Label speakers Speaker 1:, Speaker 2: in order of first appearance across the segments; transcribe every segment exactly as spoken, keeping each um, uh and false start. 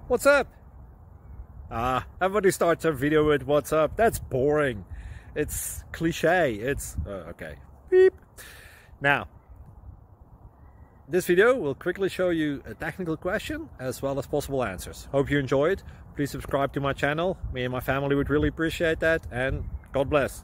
Speaker 1: What's up? Ah, everybody starts a video with what's up. That's boring. It's cliche. It's uh, okay. Beep. Now, this video will quickly show you a technical question as well as possible answers. Hope you enjoy it. Please subscribe to my channel. Me and my family would really appreciate that, and God bless.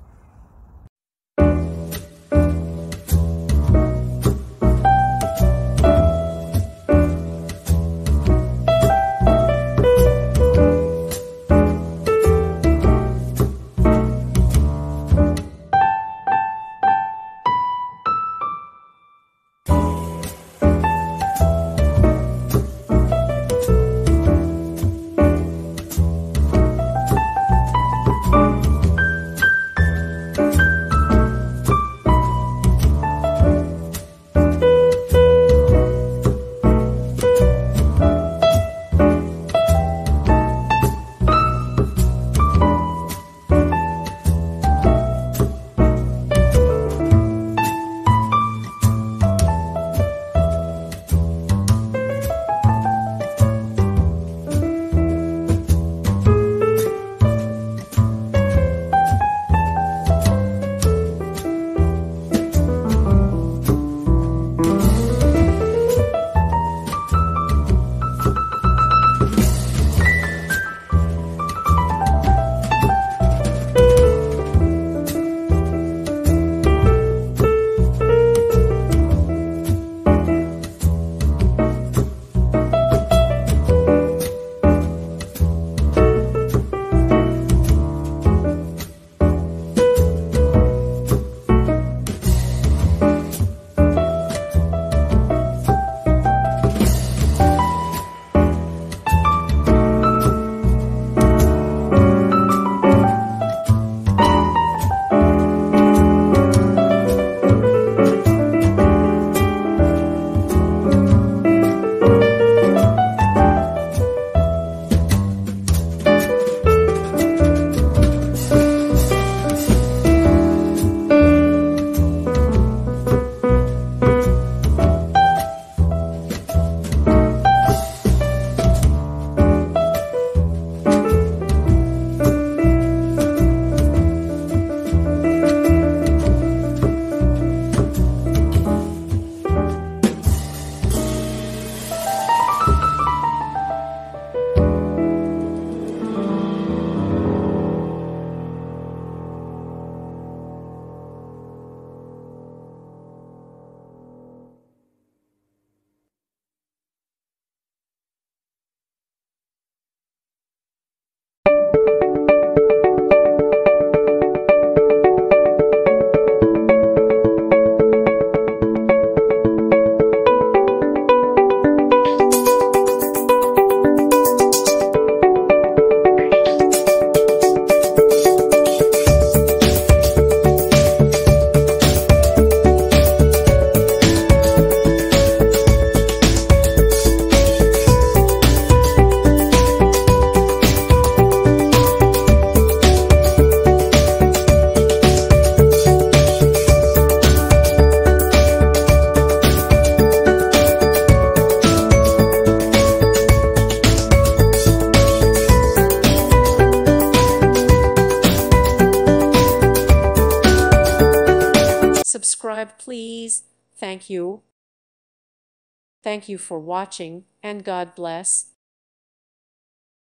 Speaker 2: Subscribe, please. Thank you. Thank you for watching, and God bless.